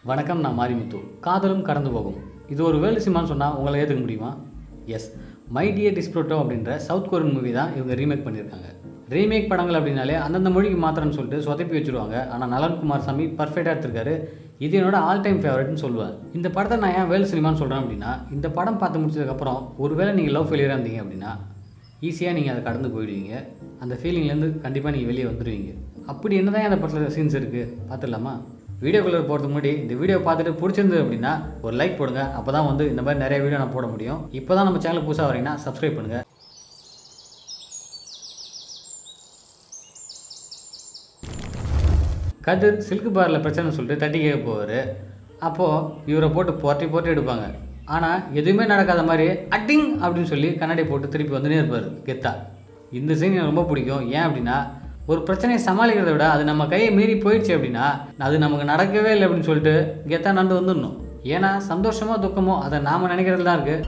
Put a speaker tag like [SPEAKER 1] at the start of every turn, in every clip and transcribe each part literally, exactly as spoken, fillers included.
[SPEAKER 1] வணக்கம், நான் மாரிமுத்து. காதலும் கடந்து போகும். இது ஒரு வேர்ல்டு சினிமான்னு சொன்னால் உங்களை ஏற்றுக்க முடியுமா? எஸ், மை டியர் டிஸ்ப்ரோட்டோ அப்படின்ற சவுத் கொரியன் மூவி தான் இவங்க ரீமேக் பண்ணியிருக்காங்க. ரீமேக் படங்கள் அப்படின்னாலே அந்தந்த மொழிக்கு மாத்திரம்னு சொல்லிட்டு சொதப்பி வச்சுருவாங்க. ஆனால் நலன்குமார் சாமி பர்ஃபெக்டாக எடுத்திருக்காரு. இது என்னோட ஆல் டைம் ஃபேவரட்னு சொல்லுவேன். இந்த படத்தை நான் ஏன் வேர்ல்டு சினிமான்னு சொல்கிறேன் அப்படின்னா, இந்த படம் பார்த்து முடிச்சதுக்கப்புறம் ஒருவேளை நீங்கள் லவ் ஃபெயிலியராக இருந்தீங்க அப்படின்னா ஈஸியாக நீங்கள் அதை கடந்து போயிடுவீங்க. அந்த ஃபீலிங்லேருந்து கண்டிப்பாக நீங்கள் வெளியே வந்துடுவீங்க. அப்படி என்ன தான் அந்த படத்தில் சீன்ஸ் இருக்குது பார்த்துடலாமா? வீடியோக்குள்ளே போகிறதுக்கு முன்னாடி இந்த வீடியோ பார்த்துட்டு பிடிச்சிருந்தது அப்படின்னா ஒரு லைக் போடுங்க. அப்போ தான் வந்து இந்த மாதிரி நிறைய வீடியோ நான் போட முடியும். இப்போ தான் நம்ம சேனல் புதுசாக வரீங்கன்னா சப்ஸ்கிரைப் பண்ணுங்கள். கதிர் சில்க் பாரில் பிரச்சனை சொல்லிட்டு தட்டி கேட்க போவார். அப்போது இவரை போட்டு போட்டி போட்டு எடுப்பாங்க. ஆனால் எதுவுமே நடக்காத மாதிரி அட்டிங் அப்படின்னு சொல்லி கண்ணாடி போட்டு திருப்பி வந்துனே இருப்பார் கெத்தா. இந்த சீன் எனக்கு ரொம்ப பிடிக்கும். ஏன் அப்படின்னா, ஒரு பிரச்சனையை சமாளிக்கிறத விட அது நம்ம கையை மீறி போயிடுச்சு அப்படின்னா அது நமக்கு நடக்கவே இல்லை அப்படின்னு சொல்லிட்டு கெத்தா நடந்து வந்துடணும். ஏன்னா சந்தோஷமோ துக்கமோ அதை நாம் நினைக்கிறது தான் இருக்குது.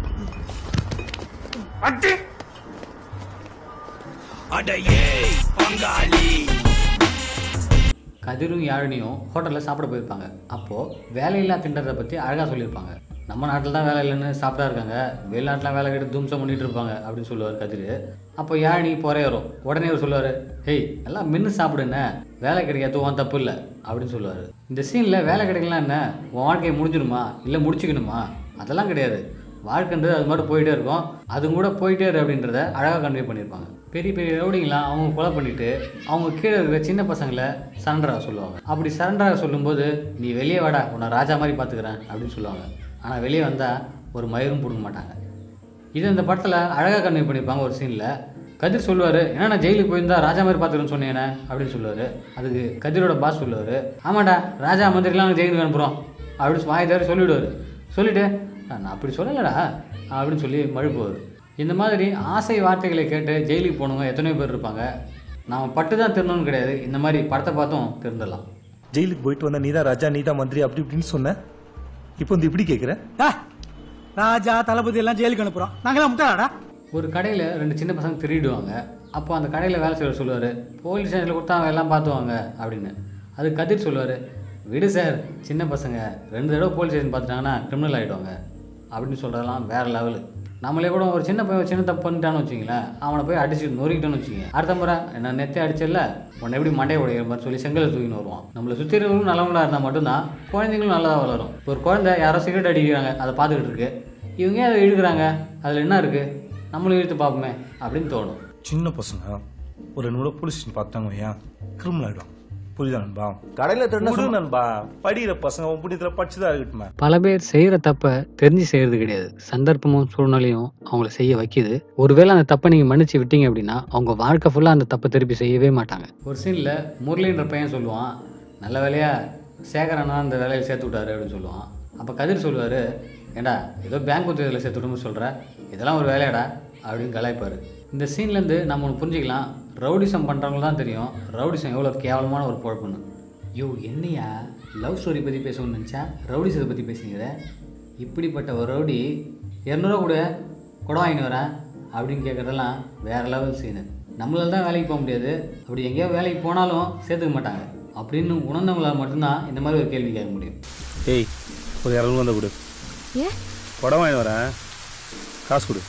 [SPEAKER 1] கதிரும் யாழினியும் ஹோட்டலில் சாப்பிட போயிருப்பாங்க. அப்போது வேலையில்லா திண்டத்தை பற்றி அழகாக சொல்லியிருப்பாங்க. நம்ம நாட்டில் தான் வேலை இல்லைன்னு சாப்பிட்டா இருக்காங்க, வெளிநாட்டில் வேலை கேட்டு தும்சம் பண்ணிகிட்டு இருப்பாங்க அப்படின்னு சொல்லுவார் கதிர். அப்போ யாழினி போகிறே வரும். உடனே அவர் சொல்லுவார், ஹேய் எல்லாம் மென்று சாப்பிடுன்னு, வேலை கிடைக்காது உன் தப்பு இல்லை அப்படின்னு சொல்லுவார். இந்த சீனில் வேலை கிடைக்கலாம் என்ன, உன் வாழ்க்கையை முடிஞ்சிடுமா இல்லை முடிச்சுக்கணுமா? அதெல்லாம் கிடையாது. வாழ்க்கைன்றது அது மாதிரி போயிட்டே இருக்கும். அது கூட போயிட்டே இரு அப்படின்றத அழகாக கன்வே பண்ணியிருப்பாங்க. பெரிய பெரிய ரவுடிங்களாம் அவங்க கொலை பண்ணிவிட்டு அவங்க கீழே இருக்கிற சின்ன பசங்களை சரண்டராக சொல்லுவாங்க. அப்படி சரண்டராக சொல்லும்போது, நீ வெளியே வாடா, உன்னை ராஜா மாதிரி பார்த்துக்கிறேன் அப்படின்னு சொல்லுவாங்க. ஆனால் வெளியே வந்தால் ஒரு மயிரும் பிடுங்க மாட்டாங்க. இது இந்த படத்தில் அழகாக கன்வே பண்ணியிருப்பாங்க. ஒரு சீனில் கதிர் சொல்லுவார், ஏன்னா நான் ஜெயிலுக்கு போயிருந்தா ராஜா மாதிரி பார்த்துக்கிறேன்னு சொன்னேனே அப்படின்னு சொல்லுவார். அதுக்கு கதிரோட பாஸ் சொல்லுவார், ஆமாடா ராஜா மந்திரிலாம் ஜெயிலுக்கு அனுப்புகிறோம் அப்படின்னு வாய் தவிர சொல்லிவிடுவார். சொல்லிவிட்டு, நான் அப்படி சொல்லலடா அப்படின்னு சொல்லி மழுப்புவார். இந்த மாதிரி ஆசை வார்த்தைகளை கேட்டு ஜெயிலுக்கு போனவங்க எத்தனையோ பேர் இருப்பாங்க. நாம் பட்டு தான் திருந்தணும்னு கிடையாது. இந்த மாதிரி படத்தை பார்த்தும் திருந்தலாம்.
[SPEAKER 2] ஜெயிலுக்கு போயிட்டு வந்த நீதான் ராஜா நீதான் மந்திரி அப்படி இப்படின்னு சொன்னேன். இப்போ வந்து இப்படி கேட்குறேன்,
[SPEAKER 3] ராஜா தளபதி எல்லாம் ஜெயிலுக்கு அனுப்புறோம், நாங்களாம் முட்டாடா.
[SPEAKER 1] ஒரு கடையில் ரெண்டு சின்ன பசங்க திருடிடுவாங்க. அப்போ அந்த கடையில் வேலை செய்ய சொல்லுவார், போலீஸ் ஸ்டேஷனில் கொடுத்தா அவங்க எல்லாம் பார்த்துவாங்க அப்படின்னு. அது கதிர் சொல்லுவார், விடு சார், சின்ன பசங்க ரெண்டு தடவை போலீஸ் ஸ்டேஷன் பார்த்துட்டாங்கன்னா கிரிமினல் ஆகிடுவாங்க அப்படின்னு சொல்கிறதெல்லாம் வேறு லெவலு. நம்மளே கூட ஒரு சின்ன பையன் சின்ன தப்பு பண்ணிட்டான்னு வச்சிங்களேன், அவனை போய் அடிச்சு நொறுக்கிட்டோன்னு வச்சுக்கோங்க, அடுத்த முறை என்ன நெத்தே அடிச்சல உன்னை எப்படி மண்டையை உடைக்கிற மாதிரி சொல்லி செங்கலை தூக்கின்னு வருவான். நம்மளை சுற்றி இருக்கிறவங்களும் நல்லவங்களாக இருந்தால் மட்டும்தான் குழந்தைங்களும் நல்லதாக வளரும். ஒரு குழந்தை யாரோ சிகரெட் அடிக்கிறாங்க, அதை பார்த்துக்கிட்டு இருக்கு, இவங்க அதை இழுக்கிறாங்க, அதில் என்ன இருக்குது, நம்மளும் இழுத்து பார்ப்போமே அப்படின்னு தோணும்.
[SPEAKER 2] சின்ன பசங்க ஒரு ரெண்டு கூட போலீஸ் ஸ்டேஷன் பார்த்தாங்க ஏன் கிரிமினல் ஆகிடும். புரியுதா நண்பா?
[SPEAKER 4] கடையில் திருட
[SPEAKER 2] நண்பா, படிக்கிற பசங்க புண்ணியத்தில் படிச்சுதான் இருக்கட்டுமே.
[SPEAKER 1] பல பேர் செய்கிற தப்பை தெரிஞ்சு செய்கிறது கிடையாது. சந்தர்ப்பமும் சூழ்நிலையும் அவங்கள செய்ய வைக்கிது. ஒருவேளை அந்த தப்பை நீங்கள் மன்னிச்சு விட்டீங்க அப்படின்னா அவங்க வாழ்க்கை ஃபுல்லாக அந்த தப்பை திருப்பி செய்யவே மாட்டாங்க. ஒரு சீனில் முரளின்ற பையன் சொல்லுவான், நல்ல வேலையாக சேகரனா அந்த வேலையை சேர்த்து விட்டாரு அப்படின்னு சொல்லுவான். அப்போ கதிர் சொல்லுவார், ஏண்டா ஏதோ பேங்க் உத்தியோகத்தில் சேர்த்து விடுன்னு சொல்கிற, இதெல்லாம் ஒரு வேலையாடா அப்படின்னு கலாய்ப்பார். இந்த சீன்லேருந்து நம்ம ஒன்று புரிஞ்சிக்கலாம், ரவுடிசம் பண்ணுறவங்க தான் தெரியும் ரவுடிசம் எவ்வளோ கேவலமான ஒரு பொழப்புன்னு. யோ என்னையா லவ் ஸ்டோரி பற்றி பேசணும்னு நினச்சா ரவுடிசத்தை பற்றி பேசுங்கிற, இப்படிப்பட்ட ஒரு ரவுடி இரநூறுவா கூட கூட வாங்கின்னு வரேன் அப்படின்னு கேட்குறதெல்லாம் வேறு லெவல் சீனு. நம்மளால தான் வேலைக்கு போக முடியாது, அப்படி எங்கேயோ வேலைக்கு போனாலும் சேர்த்துக்க மாட்டாங்க அப்படின்னு உணர்ந்தவங்களால் மட்டும்தான் இந்த மாதிரி ஒரு கேள்வி கேட்க முடியும்.
[SPEAKER 2] ஏய் ஒரு இரநூறு வந்தால் கொடு, படம் வாங்கி வரேன், காசு கொடு.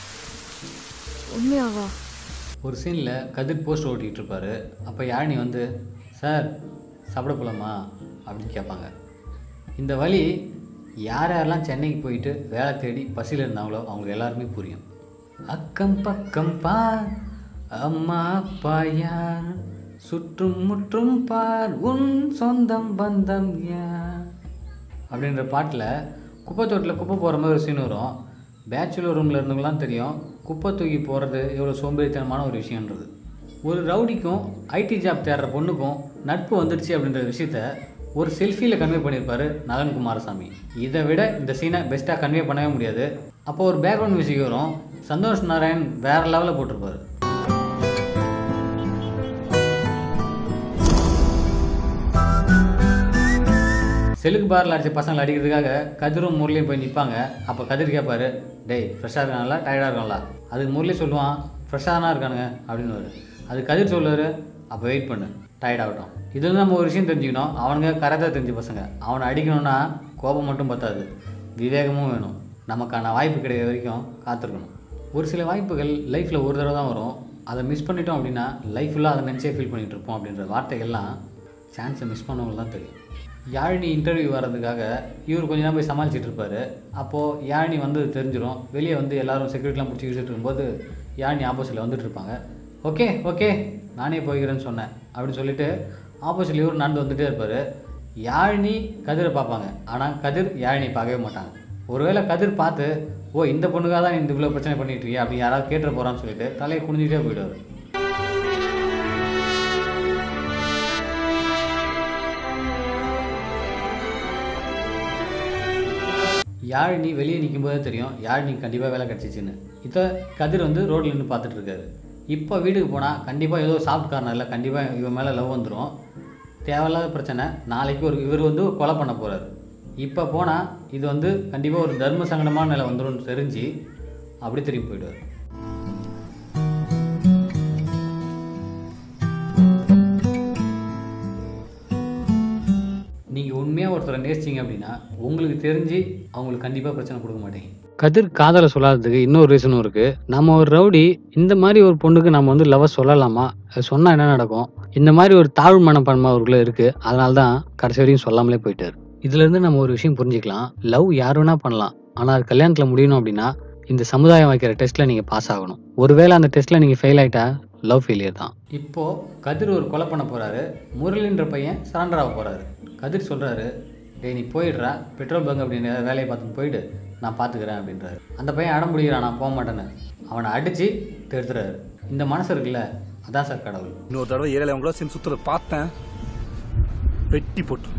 [SPEAKER 5] உண்மையாவா?
[SPEAKER 1] ஒரு சீனில் கதிர் போஸ்ட் ஓட்டிகிட்டு இருப்பார். அப்போ யாழினி வந்து, சார் சாப்பிட போகலாமா அப்படின்னு கேட்பாங்க. இந்த வழி யார் யாரெல்லாம் சென்னைக்கு போயிட்டு வேலை தேடி பசியில் இருந்தாங்களோ அவங்களுக்கு எல்லாருமே புரியும். அக்கம் பக்கம் பார், அம்மா அப்பா யார், சுற்றும் முற்றும் பார், உன் சொந்தம் பந்தம் யார் அப்படின்ற பாட்டில் குப்பை தொட்டில் குப்பை போகிற மாதிரி ஒரு சீன் வரும். பேச்சுலர் ரூமில் இருந்தவங்களாம் தெரியும் குப்பை தூக்கி போகிறது எவ்வளோ சோம்பேறித்தனமான ஒரு விஷயன்றது. ஒரு ரவுடிக்கும் ஐடி ஜாப் தேடுற பொண்ணுக்கும் நட்பு வந்துடுச்சு அப்படின்ற விஷயத்த ஒரு செல்ஃபியில் கன்வே பண்ணியிருப்பார் நலன்குமார் சாமி. இதை விட இந்த சீனை பெஸ்ட்டாக கன்வே பண்ணவே முடியாது. அப்போ ஒரு பேக்ரவுண்ட் மியூசிக் வரும், சந்தோஷ் நாராயண் வேறு லெவலில் போட்டிருப்பார். செலுக்கு பாரில் அடித்த பசங்களை அடிக்கிறதுக்காக கதிரும் முரளியும் போய் நிற்பாங்க. அப்போ கதிர் கேட்பார், டேய் ஃப்ரெஷ்ஷாக இருக்காங்களா டயர்டாக இருக்காங்களா? அதுக்கு முரளி சொல்லுவான், ஃப்ரெஷ்ஷாக தானே இருக்கானுங்க அப்படின்னு. அது கதிர் சொல்லுவார், அப்போ வெயிட் பண்ணு, டயர்ட் ஆகட்டும். இது நம்ம ஒரு விஷயம் தெரிஞ்சுக்கணும், அவனுங்க கரெக்டாக தெரிஞ்ச பசங்க. அவனை அடிக்கணும்னா கோபம் மட்டும் பத்தாது, விவேகமும் வேணும். நமக்கான வாய்ப்பு கிடைக்கிற வரைக்கும் காத்திருக்கணும். ஒரு சில வாய்ப்புகள் லைஃப்பில் ஒரு தடவை தான் வரும். அதை மிஸ் பண்ணிட்டோம் அப்படின்னா லைஃப் ஃபுல்லாக அதை நினச்சே ஃபீல் பண்ணிகிட்டு இருப்போம். அப்படின்ற வார்த்தைகள்லாம் சான்ஸை மிஸ் பண்ணவங்களுக்கு தான் தெரியும். யாழினி இன்டர்வியூ வர்றதுக்காக இவர் கொஞ்ச நேரம் போய் சமாளிச்சிட்டு இருப்பார். அப்போது யாழினி வந்து தெரிஞ்சிடும். வெளியே வந்து எல்லோரும் செக்யூரிட்டிலாம் பிடிச்சி வச்சுட்டு இருக்கும்போது யாழினி ஆப்போசிட்டில் வந்துட்டு இருப்பாங்க. ஓகே ஓகே நானே போய்க்கிறேன்னு சொன்னேன் அப்படின்னு சொல்லிட்டு ஆப்போசிட்டில் இவர் நடந்து வந்துகிட்டே இருப்பார். யாழினி கதிரை பார்ப்பாங்க, ஆனால் கதிர் யாழினி பார்க்கவே மாட்டாங்க. ஒருவேளை கதிர் பார்த்து ஓ இந்த பொண்ணுக்காக தான் இந்த இவ்வளோ பிரச்சனை பண்ணிட்டு இருக்கியா அப்படி யாராவது கேட்டு போகிறான்னு சொல்லிட்டு தலையை குனிஞ்சிட்டே போயிடுவார். யாழினி வெளியே நிற்கும் போதே தெரியும் யாழினிக்கு கண்டிப்பாக வேலை கிடச்சிச்சின்னு. இதை கதிர் வந்து ரோட்டில் நின்று பார்த்துட்டு இருக்காரு. இப்போ வீட்டுக்கு போனால் கண்டிப்பாக ஏதோ சாஃப்ட் கார்னரில் கண்டிப்பாக இவன் மேலே லவ் வந்துடும். தேவையில்லாத பிரச்சனை. நாளைக்கு ஒரு இவர் வந்து கொலை பண்ண போகிறார். இப்போ போனால் இது வந்து கண்டிப்பாக ஒரு தர்ம சங்கடமான நிலை வந்துடும் தெரிஞ்சு அப்படி திரும்பி போயிடுவார். நீங்கள் உண்மையாக ஒருத்தரை நேசிச்சிங்க அப்படின்னா உங்களுக்கு தெரிஞ்சு அவங்களுக்கு கண்டிப்பாக பிரச்சனை கொடுக்க மாட்டீங்க. கதிர் காதலை சொல்லாததுக்கு இன்னொரு ரீசனும் இருக்குது. நம்ம ஒரு ரவுடி இந்த மாதிரி ஒரு பொண்ணுக்கு நம்ம வந்து லவ் சொல்லலாமா, சொன்னால் என்ன நடக்கும், இந்த மாதிரி ஒரு தாழ்வு மனப்பான்மை அவருக்குள்ளே இருக்குது. அதனால தான் கடைசி வரையும் சொல்லாமலே போயிட்டார். இதுலேருந்து நம்ம ஒரு விஷயம் புரிஞ்சுக்கலாம். லவ் யார் வேணால் பண்ணலாம், ஆனால் அது கல்யாணத்தில் முடியணும் அப்படின்னா இந்த சமுதாயம் வைக்கிற டெஸ்ட்டில் நீங்கள் பாஸ் ஆகணும். ஒருவேளை அந்த டெஸ்ட்டில் நீங்கள் ஃபெயில் ஆகிட்டா லவ் ஃபெயிலியர் தான். இப்போது கதிர் ஒரு கொலை பண்ண போகிறாரு. முரளின்ற பையன் சரண்டர் ஆக போகிறாரு. கதிர் சொல்கிறாரு, டே நீ போயிடுறா, பெட்ரோல் பங்க் அப்படின்னு வேலையை பார்த்து போயிட்டு நான் பார்த்துக்கிறேன் அப்படின்றாரு. அந்த பையன் அடம் பிடிக்கிறான், நான் போக மாட்டேன்னு. அவனை அடித்து தடுத்துறாரு. இந்த மனசு இருக்குல்ல, அதான் சார் கடவுள்.
[SPEAKER 2] இன்னொரு தடவை ஏரியாவில் அவங்கள சேர்ந்து சுற்றுறத பார்த்தேன், வெட்டி போட்டு.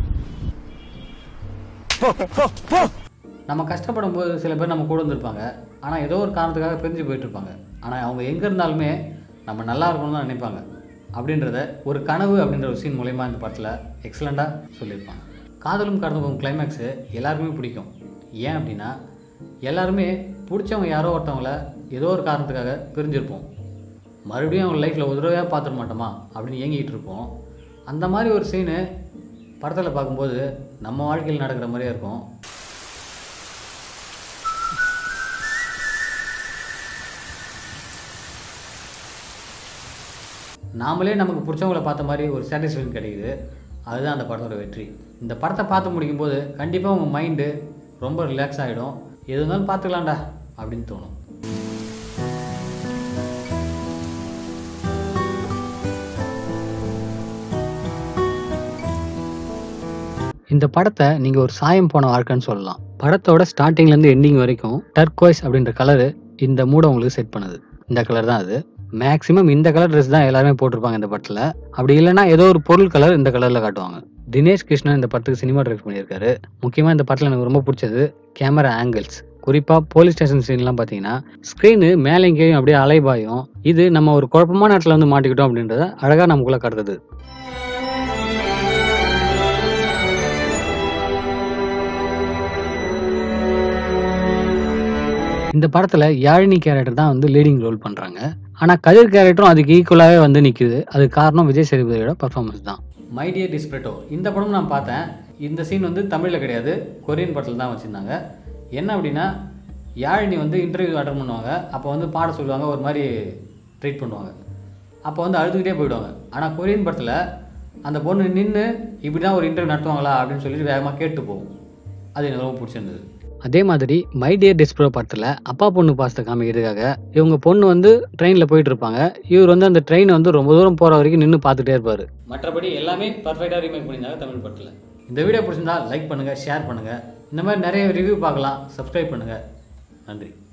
[SPEAKER 1] நம்ம கஷ்டப்படும் போது சில பேர் நம்ம கூட வந்துருப்பாங்க, ஆனால் ஏதோ ஒரு காரணத்துக்காக பிரிஞ்சு போயிட்டுருப்பாங்க. ஆனால் அவங்க எங்கே இருந்தாலுமே நம்ம நல்லா இருக்கணும்னு தான் நினைப்பாங்க. அப்படின்றத ஒரு கனவு அப்படின்ற ஒரு சீன் மூலயமா இந்த படத்தில் எக்ஸலண்ட்டாக சொல்லியிருப்பாங்க. காதலும் கடந்து போகும் கிளைமேக்ஸு எல்லாருக்குமே பிடிக்கும். ஏன் அப்படின்னா எல்லாருமே பிடிச்சவங்க யாரோ ஒருத்தவங்கள ஏதோ ஒரு காரணத்துக்காக பிரிஞ்சிருப்போம். மறுபடியும் அவங்க லைஃப்பில் ஒரு தடவையாக பார்த்துட மாட்டோமா அப்படின்னு ஏங்கிட்டு இருப்போம். அந்த மாதிரி ஒரு சீனு படத்தில் பார்க்கும்போது நம்ம வாழ்க்கையில் நடக்கிற மாதிரியே இருக்கும். நாமளே நமக்கு பிடிச்சவங்கள பார்த்த மாதிரி ஒரு சாட்டிஸ்ஃபேக்ஷன் கிடைக்குது. அதுதான் அந்த படத்தோட வெற்றி. இந்த படத்தை பார்த்து முடிக்கும்போது கண்டிப்பாக உங்கள் மைண்டு ரொம்ப ரிலாக்ஸ் ஆகிடும். எது இருந்தாலும் பார்த்துக்கலாம்டா அப்படின்னு தோணும். இந்த படத்தை நீங்கள் ஒரு சாயம் போன வாழ்க்கைன்னு சொல்லலாம். படத்தோட ஸ்டார்டிங்லேருந்து எண்டிங் வரைக்கும் டர்க்வைஸ் அப்படின்ற கலரு இந்த மூடை உங்களுக்கு செட் பண்ணுது. இந்த கலர் தான் அது. மேக்ஸிமம் இந்த கலர் ட்ரெஸ் தான் எல்லாருமே போட்டிருப்பாங்க இந்த படத்தில். அப்படி இல்லைன்னா ஏதோ ஒரு பொருள் கலர் இந்த கலரில் காட்டுவாங்க. தினேஷ் கிருஷ்ணன் இந்த படத்துக்கு சினிமா டைரக்ட் பண்ணியிருக்காரு. முக்கியமாக இந்த படத்தில் எனக்கு ரொம்ப பிடிச்சது கேமரா ஆங்கிள்ஸ். குறிப்பாக போலீஸ் ஸ்டேஷன் சீன்லாம் பார்த்தீங்கன்னா ஸ்க்ரீனு மேலே எங்கேயும் அப்படியே அலைபாயும். இது நம்ம ஒரு குழப்பமான இடத்துல வந்து மாட்டிக்கிட்டோம் அப்படின்றத அழகாக நமக்குள்ளே காட்டுறது. இந்த படத்தில் யாழினி கேரக்டர் தான் வந்து லீடிங் ரோல் பண்ணுறாங்க. ஆனால் கதிர் கேரக்டரும் அதுக்கு ஈக்குவலாகவே வந்து நிற்குது. அதுக்கு காரணம் விஜய் சேதுபதியோட பர்ஃபார்மன்ஸ் தான். மை டியர் டிஸ்பிரேட்டோ இந்த படம் நான் பார்த்தேன். இந்த சீன் வந்து தமிழில் கிடையாது, கொரியன் படத்தில் தான் வச்சுருந்தாங்க. என்ன அப்படின்னா யாழினி வந்து இன்டர்வியூ அட்டன் பண்ணுவாங்க. அப்போ வந்து பாட சொல்லுவாங்க, ஒரு மாதிரி ட்ரீட் பண்ணுவாங்க. அப்போ வந்து அழுதுகிட்டே போயிடுவாங்க. ஆனால் கொரியன் படத்தில் அந்த பொண்ணு நின்று இப்படி தான் ஒரு இன்டர்வியூ நடத்துவாங்களா அப்படின்னு சொல்லிட்டு வேகமாக கேட்டு போகும். அது எனக்கு ரொம்ப பிடிச்சிருந்தது. அதே மாதிரி மை டியர் டிஸ்ப்ரோ படத்தில் அப்பா பொண்ணு பாசத்தை காமிக்கிறதுக்காக இவங்க பொண்ணு வந்து ட்ரெயினில் போயிட்டு இருப்பாங்க. இவர் வந்து அந்த ட்ரெயினை வந்து ரொம்ப தூரம் போகிற வரைக்கும் நின்று பார்த்துட்டே இருப்பார். மற்றபடி எல்லாமே பர்ஃபெக்டாக ரீமேக் பண்ணியிருந்தாங்க தமிழ் படத்தில். இந்த வீடியோ பிடிச்சிருந்தா லைக் பண்ணுங்கள், ஷேர் பண்ணுங்கள். இந்த மாதிரி நிறைய ரிவ்யூ பார்க்கலாம். சப்ஸ்கிரைப் பண்ணுங்கள். நன்றி.